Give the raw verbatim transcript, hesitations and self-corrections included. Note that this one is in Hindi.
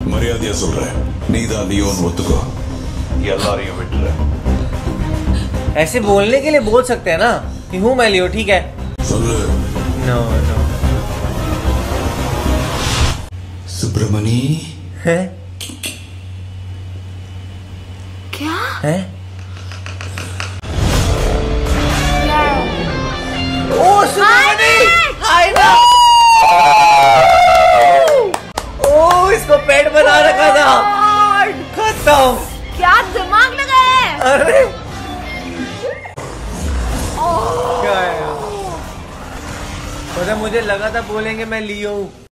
மரியாதையா சொல்றேன், நீதான் லியோன்னு ஒத்துக்கோ. எல்லாரையும் விட்டுற. ऐसे बोलने के लिए बोल सकते हैं ना कि हूँ मैं लियो, ठीक है? சொல்லு. No no. सुब्रमणी है? क्या है? ओ सुब्रमणी, हाय ना. ओ इसको पेट बना रखा था. खत्म. क्या दिमाग लगाया है? अरे क्या है? मुझे लगा था बोलेंगे मैं लियो हूँ.